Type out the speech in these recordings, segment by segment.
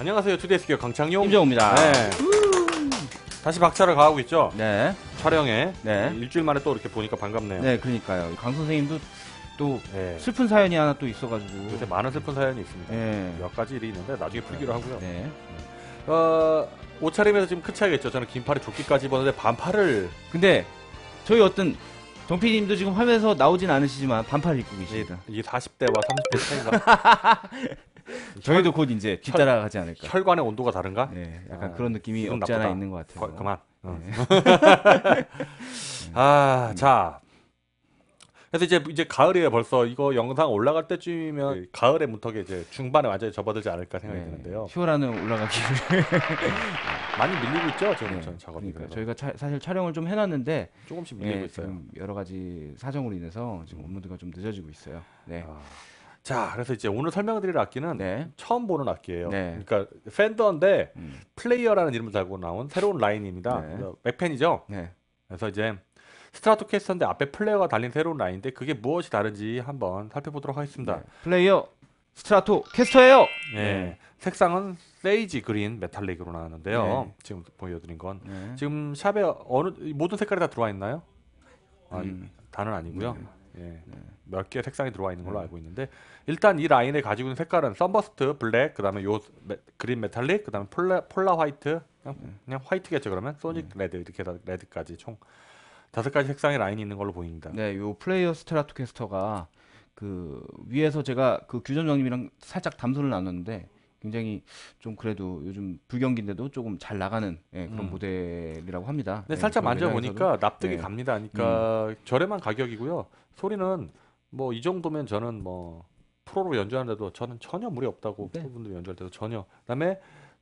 안녕하세요. 투데이스키어 강창용 김정우입니다. 네. 다시 박차를 가하고 있죠. 네. 촬영에. 네. 일주일 만에 또 이렇게 보니까 반갑네요. 네, 그러니까요. 강 선생님도 또 네. 슬픈 사연이 하나 또 있어가지고. 요새 많은 슬픈 사연이 있습니다. 네. 몇 가지 일이 있는데 나중에 풀기로 하고요. 네. 옷차림에서 지금 큰 차이가 있죠. 저는 긴팔에 조끼까지 입었는데 반팔을. 근데 저희 어떤 정PD님도 지금 화면에서 나오진 않으시지만 반팔 입고 계십니다. 이게 40대와 30대 차이가. 저희도 곧 이제 뒤따라가지 않을까. 혈관의 온도가 다른가? 네, 약간 그런 느낌이 기분 없지 않아 나쁘다. 있는 것 같아요. 그만. 네. 자. 그래서 이제 가을이에요. 벌써 이거 영상 올라갈 때쯤이면 가을의 문턱에 이제 중반에 완전히 접어들지 않을까 생각이 드는데요. 10월에는 올라가기를 많이 밀리고 있죠. 저는 네, 작업이. 그러니까 저희가 사실 촬영을 좀 해놨는데 조금씩 밀리고 있어요. 지금 여러 가지 사정으로 인해서 지금 업로드가 좀 늦어지고 있어요. 네. 자, 그래서 이제 오늘 설명드릴 악기는 네. 처음 보는 악기예요. 네. 그러니까 팬더인데 플레이어라는 이름을 달고 나온 새로운 라인입니다. 네. 맥펜이죠. 네. 그래서 이제 스트라토캐스터인데 앞에 플레이어가 달린 새로운 라인인데 그게 무엇이 다른지 한번 살펴보도록 하겠습니다. 네. 플레이어 스트라토 캐스터예요. 네. 색상은 세이지 그린 메탈릭으로 나왔는데요. 네. 지금 보여드린 건 네. 지금 샵에 모든 색깔이 다 들어와 있나요? 다는 아니고요. 예. 몇 개 색상이 들어와 있는 걸로 알고 있는데 일단 이 라인에 가지고 있는 색깔은 썬버스트 블랙, 그다음에 요 그린 메탈릭, 그다음에 폴라 화이트, 그냥 화이트겠죠. 그러면 소닉 레드 이렇게 해서 레드까지 총 5가지 색상의 라인이 있는 걸로 보입니다. 네, 요 플레이어 스트라토 캐스터가 그 위에서 제가 그 규점장님이랑 살짝 담소를 나눴는데 굉장히 좀 그래도 요즘 불경기인데도 조금 잘 나가는 그런 모델이라고 합니다. 근데 살짝 만져보니까 납득이 갑니다. 그러니까 저렴한 가격이고요. 소리는 뭐 이 정도면 저는 뭐 프로로 연주하는데도 저는 전혀 무리 없다고. 프로분들이 연주할 때도 전혀. 그다음에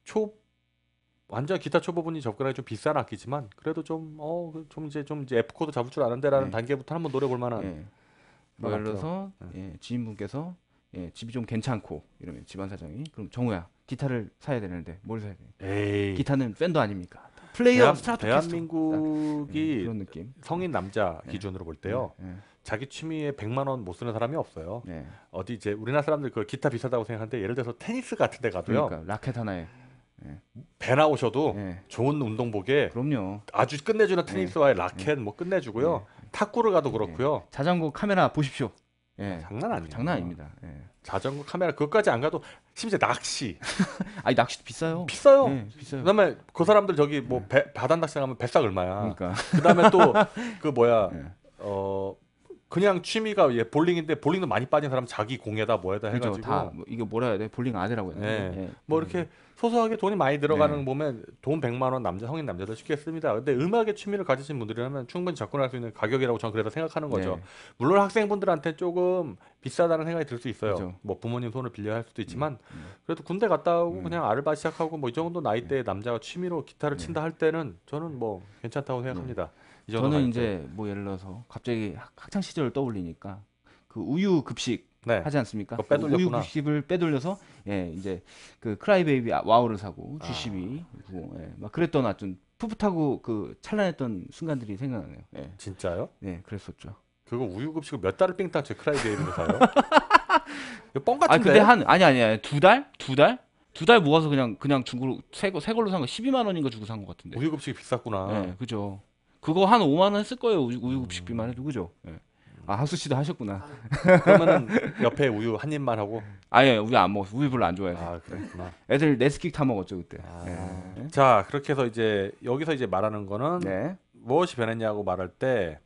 완전 기타 초보분이 접근하기 좀 비싼 악기지만 그래도 좀 이제 F 코드 잡을 줄 아는데라는 단계부터 한번 노려볼 만한. 뭐 예를 들어서 지인분께서 집이 좀 괜찮고 이러면 집안 사정이 그럼 정우야 기타를 사야 되는데 뭘 사야 돼? 에이. 기타는 팬더 아닙니까? 플레이어 스트라토 캐스터. 대한민국이 그런 느낌. 성인 남자 기준으로 볼 때요. 자기 취미에 100만 원 못 쓰는 사람이 없어요. 어디 이제 우리나라 사람들 그 기타 비싸다고 생각하는데 예를 들어서 테니스 같은 데 가도요. 그러니까 라켓 하나에 배 나오셔도 좋은 운동복에 그럼요. 아주 끝내주는 테니스와의 라켓 뭐 끝내주고요. 탁구를 가도 그렇고요. 자전거 카메라 보십시오. 장난 아니에요. 장난 아닙니다. 자전거 카메라 그것까지 안 가도 심지어 낚시. 아니 낚시도 비싸요. 비싸요. 비싸요. 그다음에 그 사람들 저기 뭐 바다 낚시 가면 배싹 얼마야. 그러니까. 그다음에 또 그 뭐야 그냥 취미가 볼링인데 볼링도 많이 빠진 사람 자기 공에다 뭐에다 그렇죠. 해가지고 다 이거 뭐라 해야 돼? 볼링 아대라고 해야 돼. 뭐 이렇게 소소하게 돈이 많이 들어가는 보면 돈 100만 원 성인 남자들 쉽게 씁니다. 근데 음악에 취미를 가지신 분들이라면 충분히 접근할 수 있는 가격이라고 저는 그래서 생각하는 거죠. 물론 학생분들한테 조금 비싸다는 생각이 들 수 있어요. 그렇죠. 뭐 부모님 손을 빌려야 할 수도 있지만 그래도 군대 갔다 오고 그냥 아르바이트 시작하고 뭐 이 정도 나이대의 남자가 취미로 기타를 친다 할 때는 저는 뭐 괜찮다고 생각합니다. 이 정도 저는 나이 이제 뭐 예를 들어서 갑자기 학창 시절을 떠올리니까 그 우유 급식 하지 않습니까? 그거 빼돌렸구나. 우유 급식을 빼돌려서 이제 그 크라이베이비 와우를 사고 G12 막 그랬던 아주 풋풋하고 그 찬란했던 순간들이 생각나네요. 진짜요? 네, 그랬었죠. 그거 우유 급식을 몇 달을 삥땅 제 크라이베이비로 사요? 이거 뻥 같은데? 근데 아니 두 달 모아서 그냥 중고로 새 걸로 산 거 12만 원인가 주고 산 것 같은데. 우유 급식이 비쌌구나. 네, 그죠. 그거 한 5만 원 했을 거예요. 우유 급식비만 해도 그죠. 하수 씨도 하셨구나. 그러면은 옆에 우유 한 입만 하고. 아예 우유 안 먹었어. 우유 별로 안 좋아해서. 그랬구나. 애들 네스킥 타 먹었죠 그때. 자, 그렇게 해서 이제 여기서 이제 말하는 거는 무엇이 변했냐고 말할 때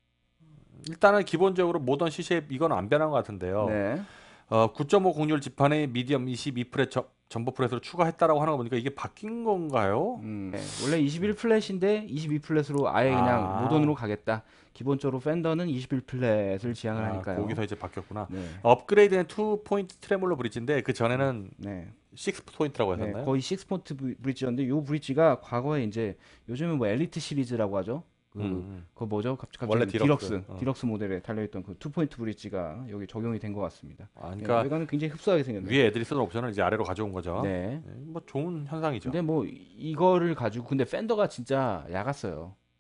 일단은 기본적으로 모던 C-쉐입 이건 안 변한 것 같은데요. 9.5 곡률 지판에 미디엄 22프렛 전보 프렛으로 추가했다라고 하는 거 보니까 이게 바뀐 건가요? 원래 21플랫인데 22플랫으로 아예 그냥 모던으로 가겠다. 기본적으로 팬더는 21플랫을 지향을 하니까요. 거기서 이제 바뀌었구나. 업그레이드는 2포인트 트레몰로 브릿지인데 그 전에는 6포인트라고 했었나요? 거의 6포인트 브릿지였는데 이 브릿지가 과거에 이제 요즘은 뭐 엘리트 시리즈라고 하죠. 그거 뭐죠? 갑자기 원래 디럭스 모델에 달려있던 그 2포인트 브릿지가 여기 적용이 된 것 같습니다. 그러니까 외관은 굉장히 흡사하게 생겼네요. 위에 애들이 쓰는 옵션을 이제 아래로 가져온 거죠. 네. 뭐 좋은 현상이죠. 근데 뭐 이거를 가지고 근데 팬더가 진짜 야갔어요.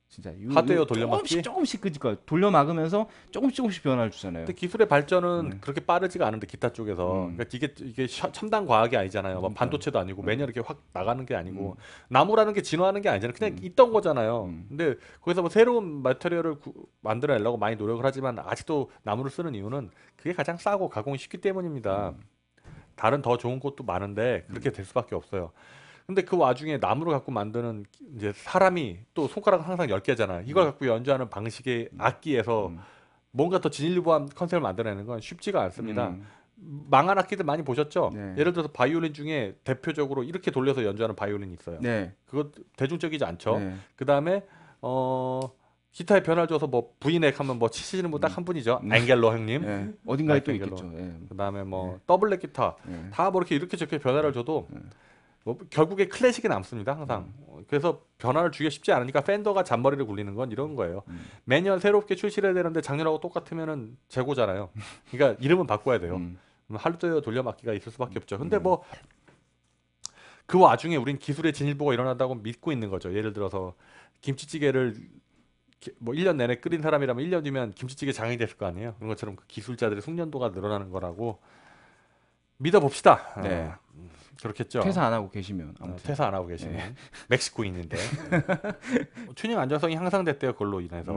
진짜 하드웨어 돌려막기? 조금씩 그니까 돌려막으면서 조금씩 변화를 주잖아요. 근데 기술의 발전은 그렇게 빠르지가 않은데 기타 쪽에서 그러니까 이게 첨단 과학이 아니잖아요. 막 그러니까. 반도체도 아니고 매년 이렇게 확 나가는 게 아니고 나무라는 게 진화하는 게 아니잖아요. 그냥 있던 거잖아요. 근데 거기서 뭐 새로운 마테리얼을 만들어내려고 많이 노력을 하지만 아직도 나무를 쓰는 이유는 그게 가장 싸고 가공이 쉽기 때문입니다. 다른 더 좋은 곳도 많은데 그렇게 될 수밖에 없어요. 근데 그 와중에 나무를 갖고 만드는 이제 사람이 또 손가락 항상 10개잖아. 이걸 갖고 연주하는 방식의 악기에서 뭔가 더 진일보한 컨셉을 만들어내는 건 쉽지가 않습니다. 망한 악기들 많이 보셨죠? 네. 예를 들어서 바이올린 중에 대표적으로 이렇게 돌려서 연주하는 바이올린이 있어요. 네. 그거 대중적이지 않죠? 네. 그다음에 기타에 변화를 줘서 뭐 V넥 하면 뭐 치시는 분 딱 한 분이죠. 앵겔로 형님. 예. 어딘가에 또 마이클 있겠죠. 예. 그다음에 뭐 더블랙 기타 예. 다 뭐 이렇게 저렇게 변화를 줘도 뭐 결국에 클래식이 남습니다 항상. 그래서 변화를 주기가 쉽지 않으니까 팬더가 잔머리를 굴리는 건 이런 거예요. 매년 새롭게 출시를 해야 되는데 작년하고 똑같으면은 재고잖아요. 그러니까 이름은 바꿔야 돼요. 하드웨어 돌려막기가 있을 수밖에 없죠. 근데 뭐 그 와중에 우린 기술의 진일보가 일어난다고 믿고 있는 거죠. 예를 들어서 김치찌개를 뭐 1년 내내 끓인 사람이라면 1년 뒤면 김치찌개 장이 됐을 거 아니에요. 그런 것처럼 그 기술자들의 숙련도가 늘어나는 거라고 믿어봅시다. 네. 그렇겠죠. 퇴사 안 하고 계시면 아무튼. 퇴사 안 하고 계시면 멕시코인인데 튜닝 안정성이 향상됐대요. 그걸로 인해서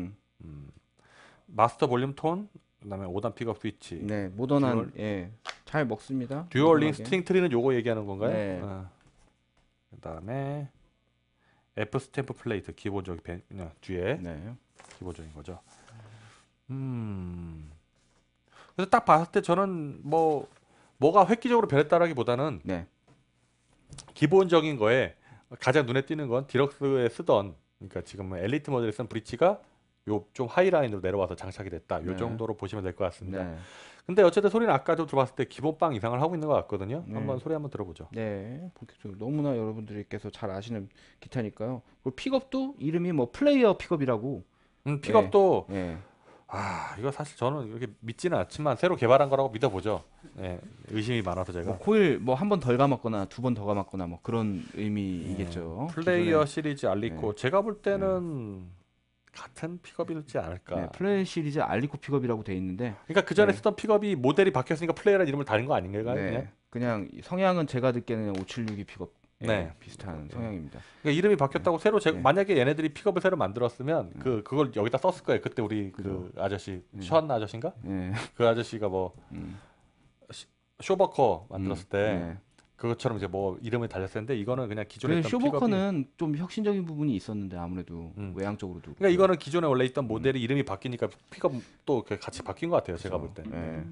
마스터 볼륨 톤, 그다음에 5단 픽업 스위치, 네, 모던한 잘 먹습니다. 듀얼 링 모던하게. 스트링 트리는 요거 얘기하는 건가요? 네. 그다음에 F 스탬프 플레이트 기본적인 뒤에 네. 기본적인 거죠. 그래서 딱 봤을 때 저는 뭐가 획기적으로 변했다라기보다는 네. 기본적인 거에 가장 눈에 띄는 건 디럭스에 쓰던, 그러니까 지금 엘리트 모델에 쓴 브릿지가 요 좀 하이라인으로 내려와서 장착이 됐다. 요 네. 정도로 보시면 될 것 같습니다. 네. 근데 어쨌든 소리는 아까도 들어봤을 때 기본빵 이상을 하고 있는 것 같거든요. 네. 한번 소리 한번 들어보죠. 네, 본격적으로 너무나 여러분들께서 잘 아시는 기타니까요. 그리고 픽업도 이름이 뭐 플레이어 픽업이라고. 픽업도 예. 이거 사실 저는 이렇게 믿지는 않지만 새로 개발한 거라고 믿어보죠. 예, 의심이 많아서 제가. 뭐 코일 뭐 한 번 덜 감았거나 두 번 더 감았거나 뭐 그런 의미이겠죠. 플레이어 기존에. 시리즈 알리코 제가 볼 때는 같은 픽업이지 않을까. 네, 플레이 시리즈 알리코 픽업이라고 돼 있는데. 그러니까 그 전에 네. 쓰던 픽업이 모델이 바뀌었으니까 플레이어라는 이름을 달린 거 아닌가요? 네, 그냥 성향은 제가 듣기에는 576이 픽업. 네. 비슷한 성향입니다. 그러니까 이름이 바뀌었다고 새로 네. 만약에 얘네들이 픽업을 새로 만들었으면 그걸 여기다 썼을 거예요. 그때 우리 그 아저씨 션 아저씨인가? 네. 그 아저씨가 뭐 쇼버커 만들었을 때 네. 그것처럼 이제 뭐 이름을 달렸었는데 이거는 그냥 기존에 그래, 있던 픽업이. 쇼버커는 좀 혁신적인 부분이 있었는데 아무래도 외향적으로도. 그러니까 이거는 기존에 원래 있던 모델이 이름이 바뀌니까 픽업도 같이 바뀐 것 같아요. 제가 볼 때. 네.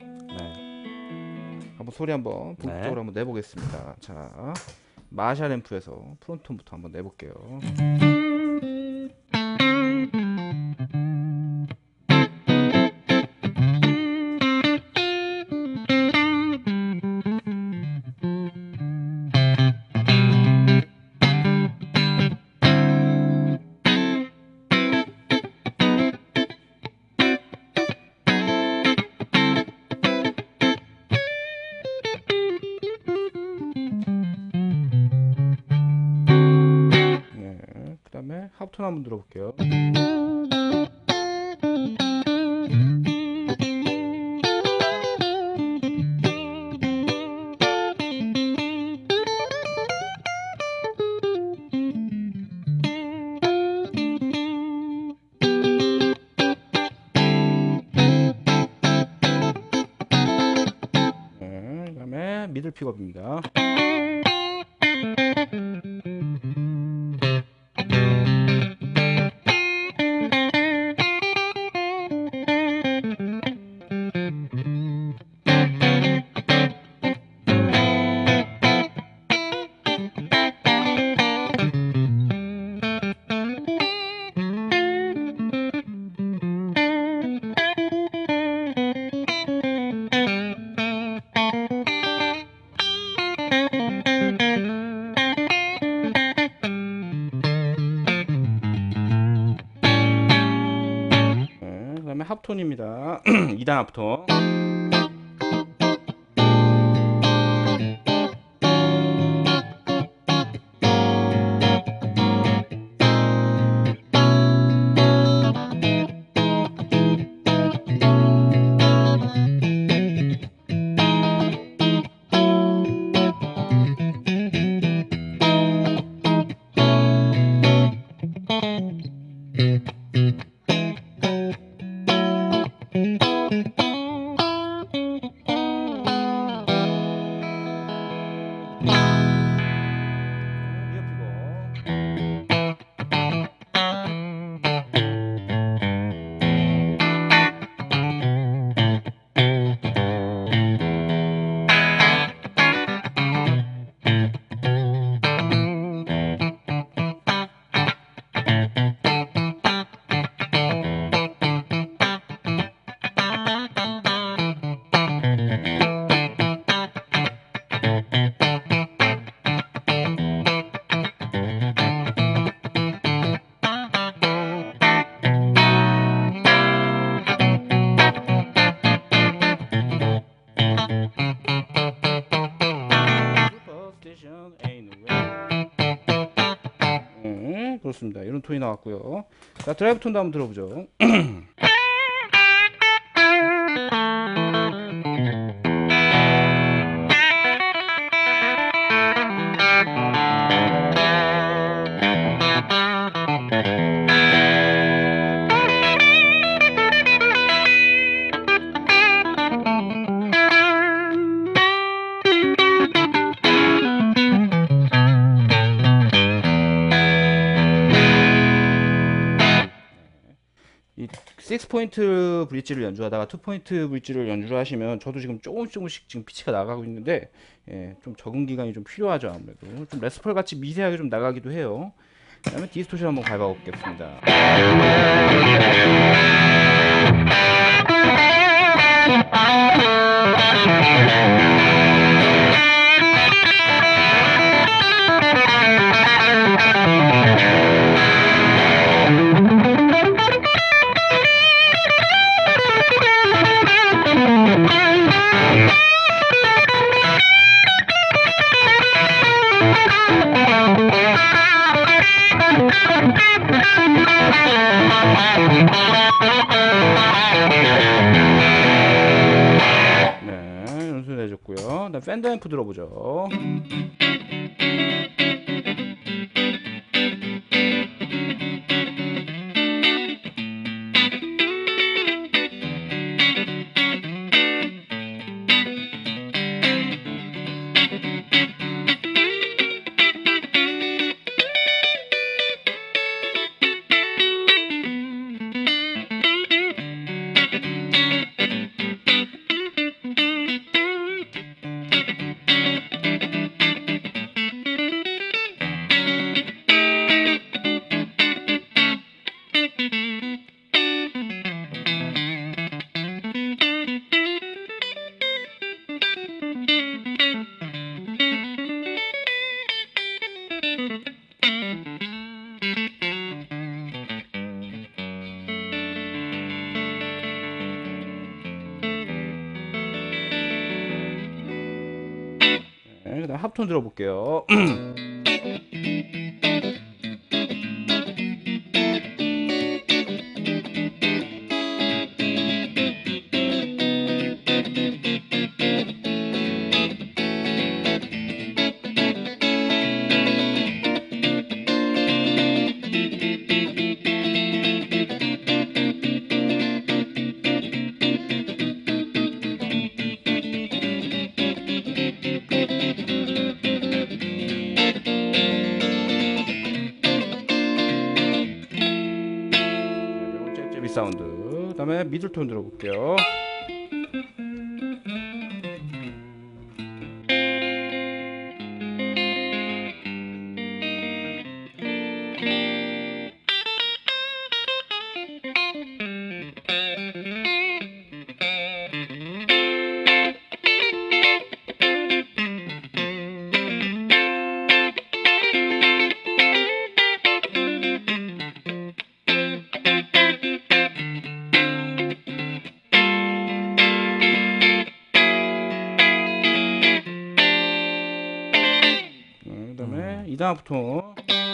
네. 한번 소리 한번 본격적으로 한번 내보겠습니다. 자, 마샬 앰프에서 프론톤부터 한번 내볼게요. 네, 그다음에 합톤 한번 들어볼게요. 네, 그다음에 미들 픽업입니다. 네, 그다음에 합톤입니다. 2단 합톤. 그렇습니다. 이런 톤이 나왔고요. 자, 드라이브 톤도 한번 들어보죠. 이 6포인트 브릿지를 연주하다가 2포인트 브릿지를 연주를 하시면 저도 지금 조금씩 지금 피치가 나가고 있는데 좀 적응 기간이 좀 필요하죠. 아무래도 좀 레스폴 같이 미세하게 좀 나가기도 해요. 그 다음에 디스토션 한번 밟아 보겠습니다. 네, 연습해줬고요. 그다음 팬더 앰프 들어보죠. 네, 그다음 합톤 들어볼게요. 이런 잽잽이 사운드. 그다음에 미들톤 들어볼게요. 그다음에 2단 합톤.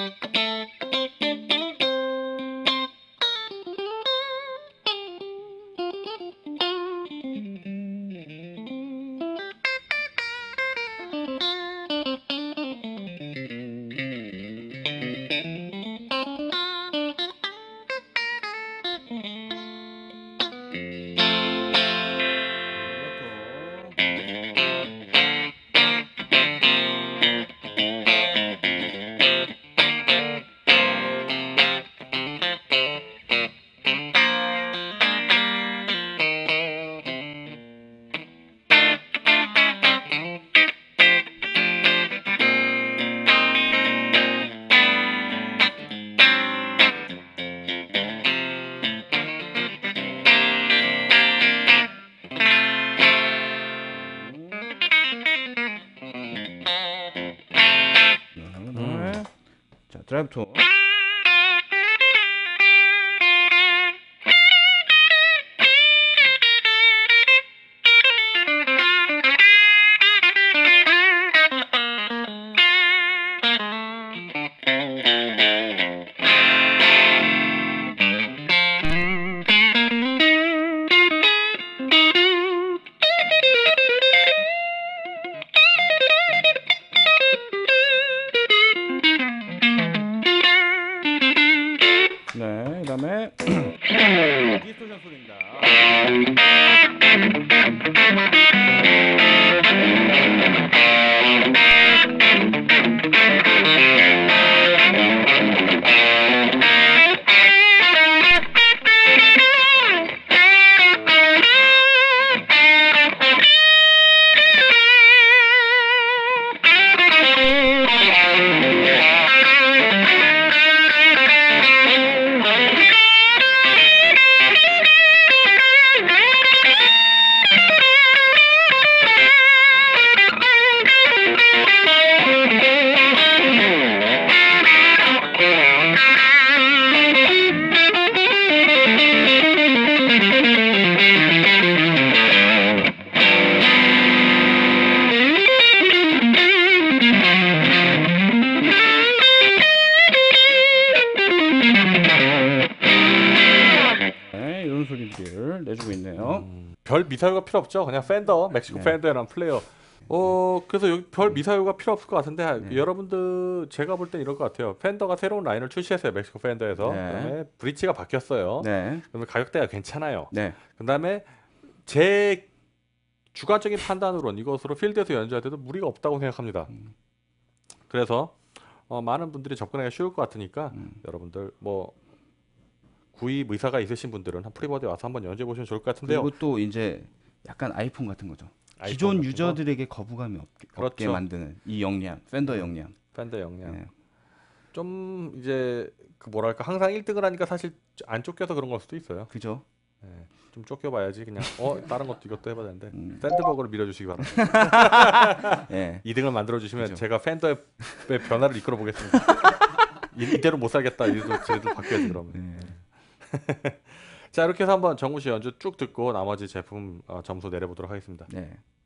자, 드라이브 톤. 네, 그다음에 디스토션 소리입니다. 네, 이런 소리들 내주고 있네요. 별 미사유가 필요 없죠. 그냥 팬더, 멕시코 네. 팬더라는 플레이어. 그래서 여기 별 미사유가 필요 없을 것 같은데 여러분들 제가 볼 땐 이럴 것 같아요. 팬더가 새로운 라인을 출시했어요. 멕시코 팬더에서. 네. 그다음에 브릿지가 바뀌었어요. 네, 그러면 가격대가 괜찮아요. 네, 그다음에 제 주관적인 판단으로는 이것으로 필드에서 연주할 때도 무리가 없다고 생각합니다. 그래서 많은 분들이 접근하기가 쉬울 것 같으니까 여러분들 뭐 구입 의사가 있으신 분들은 프리버드에 와서 한번 연주해 보시면 좋을 것 같은데요. 그리고 또 이제 약간 아이폰 같은 거죠. 아이폰 기존 같은 거. 유저들에게 거부감이 없게 그렇죠. 만드는 이 역량, 팬더 역량. 팬더 역량. 네. 좀 이제 그 뭐랄까 항상 1등을 하니까 사실 안 쫓겨서 그런 걸 수도 있어요. 그죠? 예, 좀 쫓겨봐야지 그냥 다른 것도 이것도 해봐야 되는데 샌드버그를 밀어주시기 바랍니다. 예. 2등을 만들어주시면 그죠. 제가 팬더의 변화를 이끌어 보겠습니다. 이대로 못 살겠다. 이래도 쟤도 바뀌어야지 그러면. 네. 자 이렇게 해서 한번 정우 씨 연주 쭉 듣고 나머지 제품 점수 내려보도록 하겠습니다. 네.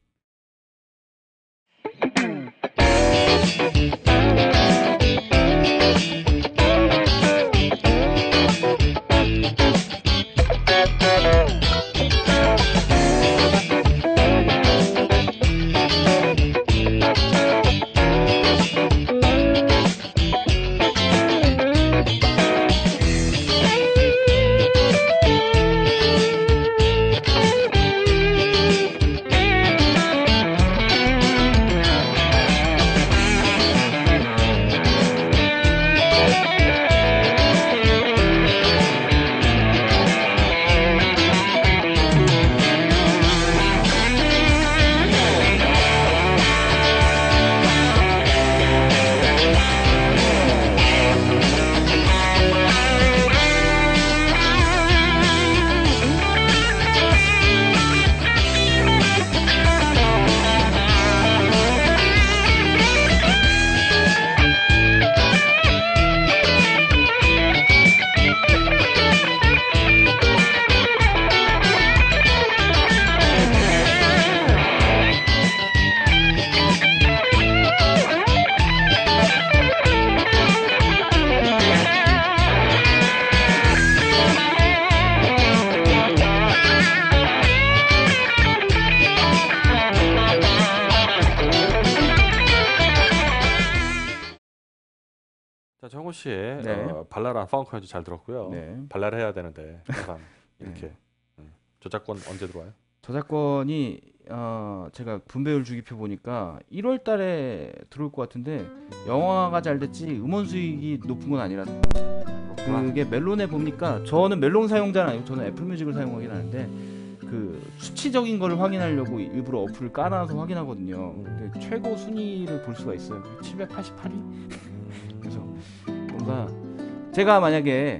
자 정우 씨의 네. 발랄한 펑크 연주 잘 들었고요. 네. 발랄해야 되는데 항상 이렇게 저작권 언제 들어와요? 저작권이 제가 분배율 주기표 보니까 1월 달에 들어올 것 같은데 영화가 잘 됐지 음원 수익이 높은 건 아니라 그게 멜론에 보니까 저는 멜론 사용자는 아니고 저는 애플뮤직을 사용하긴 하는데 그 수치적인 거를 확인하려고 일부러 어플을 깔아놔서 확인하거든요. 근데 최고 순위를 볼 수가 있어요. 788위? 그래서 뭔가 제가 만약에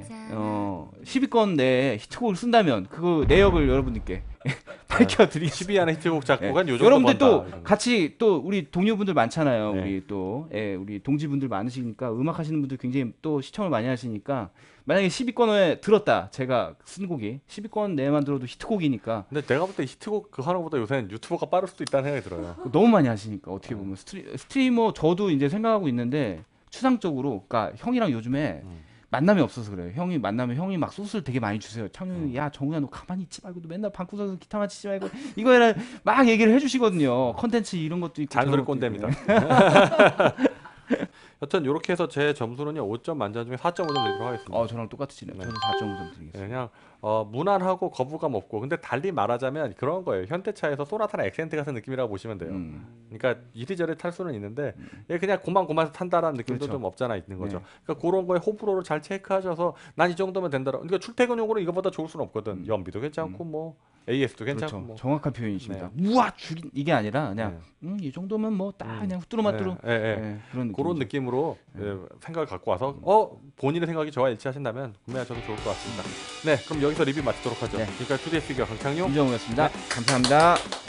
10위권 내에 히트곡을 쓴다면 그 내역을 여러분들께 밝혀드리겠습니다. 10위 안에 히트곡 작곡한 요 정도 여러분들 번다, 또 이런 거. 같이 또 우리 동료분들 많잖아요. 네. 우리 또 우리 동지분들 많으시니까 음악 하시는 분들 굉장히 또 시청을 많이 하시니까 만약에 10위권에 들었다. 제가 쓴 곡이 10위권 내에만 들어도 히트곡이니까 근데 내가 볼 때 히트곡 그 하는 것보다 요새는 유튜버가 빠를 수도 있다는 생각이 들어요. 너무 많이 하시니까 어떻게 보면 스트리머 저도 이제 생각하고 있는데 추상적으로 그러니까 형이랑 요즘에 만남이 없어서 그래요. 형이 만나면 형이 막 소스를 되게 많이 주세요. 창윤이 야 정우야 너 가만히 있지 말고 너 맨날 방구석에서 기타만 치지 말고 이거 해라 막 얘기를 해주시거든요. 컨텐츠 이런 것도 있고 잔소리 저런 것도 있고. 꼰대입니다. 여튼 이렇게 해서 제 점수는요 5점 만점 중에 4.5점 드리도록 하겠습니다. 저랑 똑같으시네요. 네. 저도 4.5점 네, 드리겠습니다. 그냥 무난하고 거부감 없고 근데 달리 말하자면 그런 거예요. 현대차에서 소나타나 엑센트 같은 느낌이라고 보시면 돼요. 그러니까 이리저리 탈 수는 있는데 얘 그냥 고만고만해서 탄다라는 느낌도 그렇죠. 좀 없잖아 있는 거죠. 네. 그러니까 그런 거에 호불호를 잘 체크하셔서 난 이 정도면 된다라. 그러니까 출퇴근용으로 이거보다 좋을 수는 없거든. 연비도 괜찮고 뭐 AS도 괜찮고 그렇죠. 뭐. 정확한 표현이십니다. 우와 죽인 이게 아니라 그냥 이 정도면 뭐 딱 그냥 후뚜루마뚜루 예, 예, 예. 예, 그런 그런 느낌이죠. 느낌으로 생각을 갖고 와서 본인의 생각이 저와 일치하신다면 구매하셔도 좋을 것 같습니다. 네, 그럼 여기서 리뷰 마치도록 하죠. 네. 지금까지 2D 피규어 강창용 김정우였습니다. 감사합니다.